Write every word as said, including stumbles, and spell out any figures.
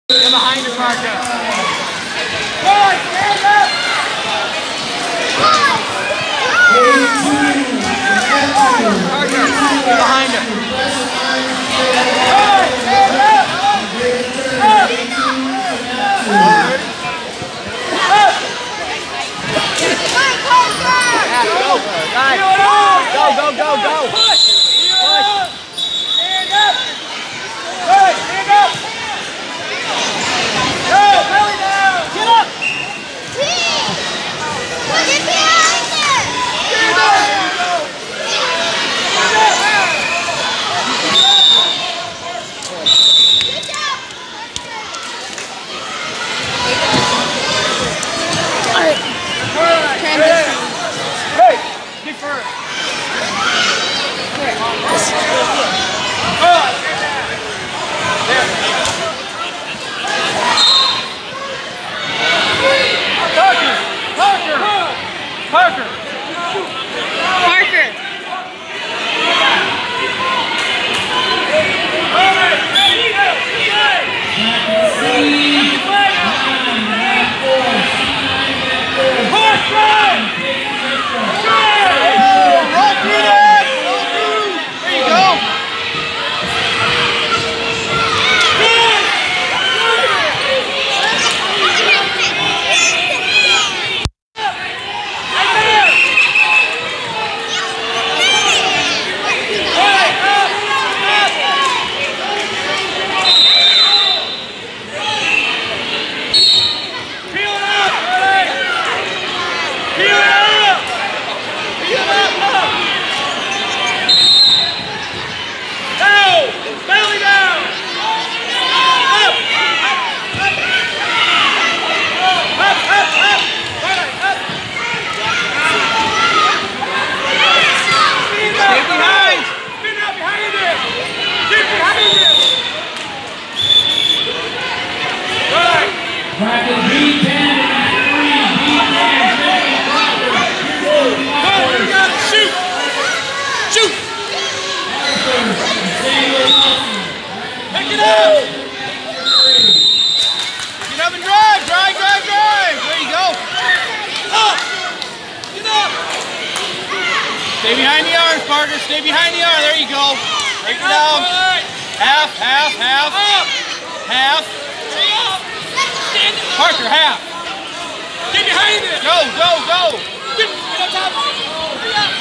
Get behind the Parker. Boy, stand up! Parker, get behind him. Boy, stand up! Up! Up! Go, go, go, go! Push! Push! Stand up! Good, stand up! Go, belly down! Get up! Get behind it! Stand up! Good job! Transition. Hey, defer. Oh, there. Parker! Parker! Parker! Parker! Stay behind the arms, Parker. Stay behind the arm. There you go. Break it down. Half, half, half. Half. Parker, half. Get behind it! Go, go, go. Get, get on top!